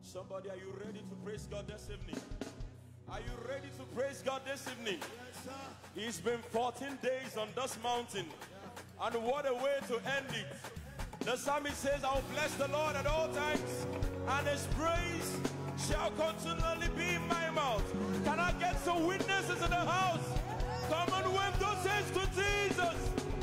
Somebody, are you ready to praise God this evening? Are you ready to praise God this evening? Yes, sir. It's been 14 days on this mountain, and what a way to end it. The psalmist says, I will bless the Lord at all times, and his praise shall continually be in my mouth. Can I get some witnesses in the house? Come and wave those hands to Jesus.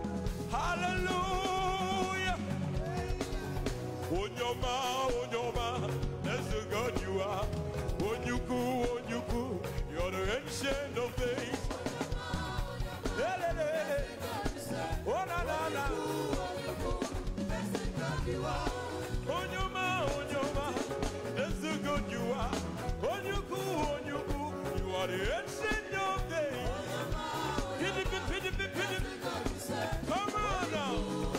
Hallelujah. Onyoma, that's the God you are. Onyuku, you're the ancient of days. Oh, na, na, na. Onyoma, that's the God you are. Onyuku, you are the ancient of days. Come on now.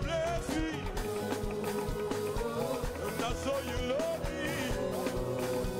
So you love me.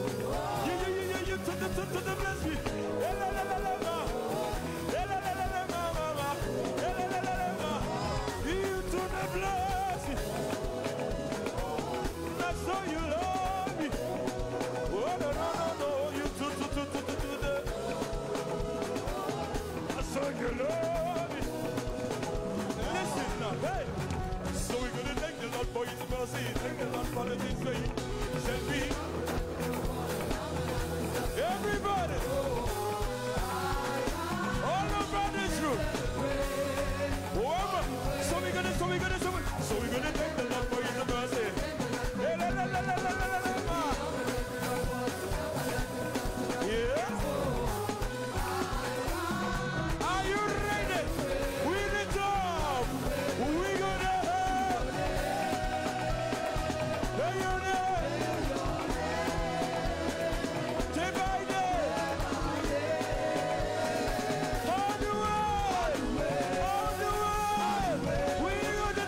Everybody, all over this room. So we're gonna thank the Lord for His mercy. Yeah. Are you ready? We lift up. We gonna have. Day by day. All the way. We gonna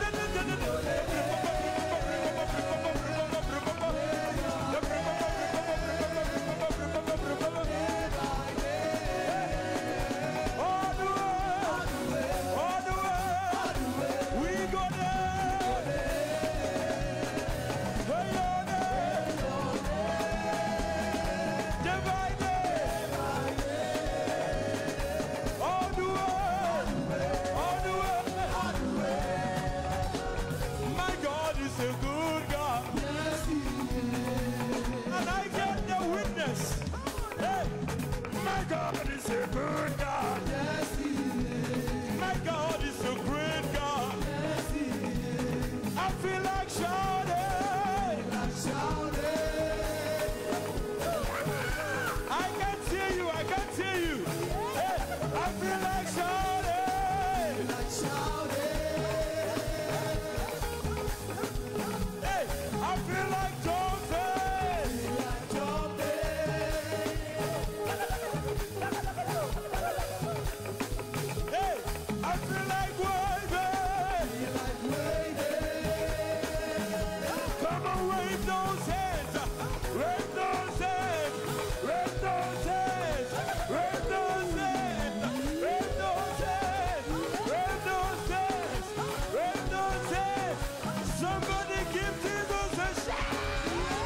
My God is a good God. And I get the witness. Hey, my God is a good God. My God is a great God. I feel like shouting. I can't hear you. Hey, I feel like shouting. Hey, I feel like jumping. Hey, I feel like waving. Come on, wave those hands. Wave those hands. Wave those hands. Wave those hands. Wave those hands. Wave those hands. Wave those hands. Somebody give Jesus a shout.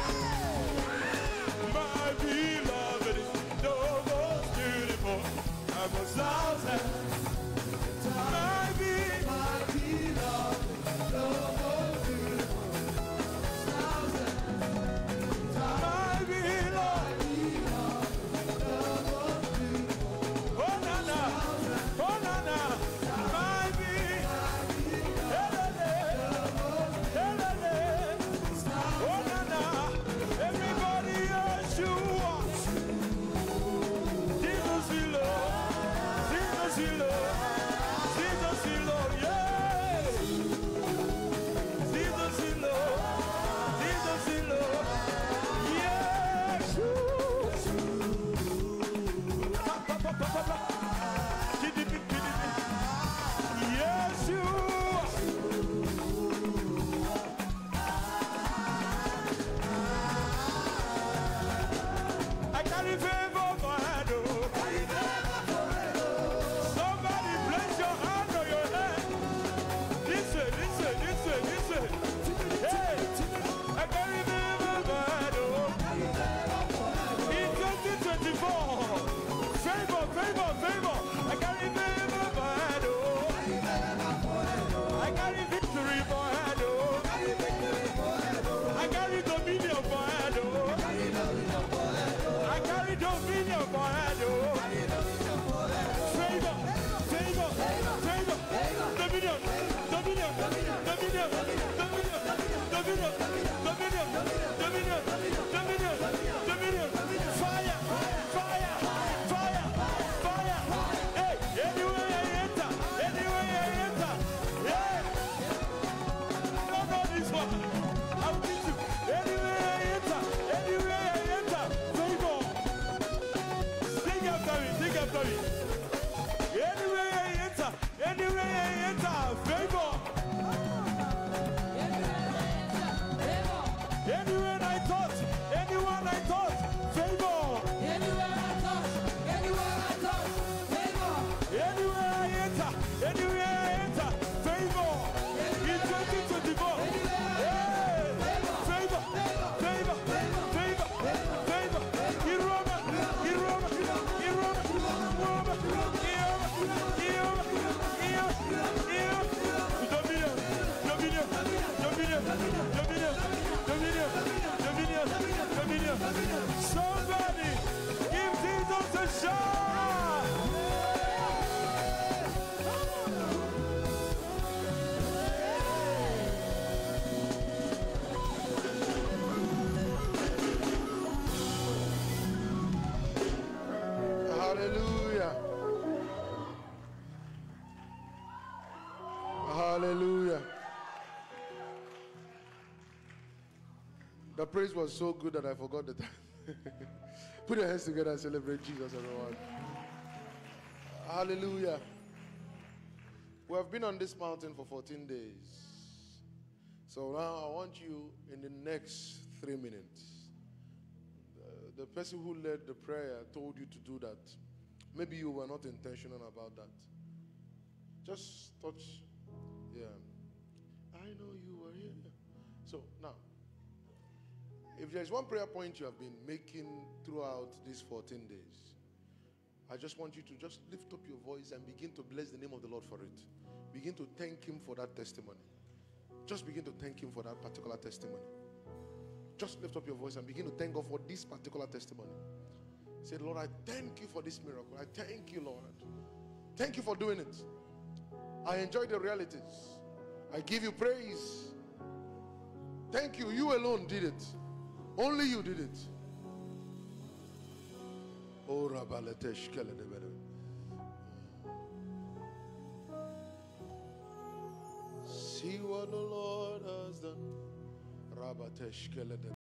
My beloved is the most beautiful of a thousand. My beloved, the most beautiful thousand. My beloved, oh na na, oh na na. My beloved, oh na na. Everybody else you want. Jesus is love. Jesus is love. Jesus is love. Yeah. Jesus is love. Jesus is love. Yes. Yes, you. I carry favor for hand. Somebody place your hand on your head. Listen. Hey, I carry favor for hand. In 2024, favor. I carry favor for hand. I carry victory for hand. I carry dominion for hand. I carry dominion for hand. Favor. Dominion. Fire. Hey, anywhere I enter. Yeah. No, this one. I'll teach you. Anywhere I enter. Favor. Sing after me. Anywhere I enter, favor. Anywhere I touch, Shout! Hallelujah. Hallelujah. The praise was so good that I forgot the time. Put your hands together and celebrate Jesus, everyone. Hallelujah. We have been on this mountain for 14 days. So now I want you in the next 3 minutes. The person who led the prayer told you to do that. Maybe you were not intentional about that. Just touch. Yeah. I know you were here. So now, if there's one prayer point you have been making throughout these 14 days, I just want you to just lift up your voice and begin to bless the name of the Lord for it. Begin to thank Him for that testimony. Just begin to thank Him for that particular testimony. Just lift up your voice and begin to thank God for this particular testimony. Say, Lord, I thank you for this miracle. I thank you, Lord. Thank you for doing it. I enjoy the realities. I give you praise. Thank you. You alone did it. Only you did it. Oh, see what the Lord has done.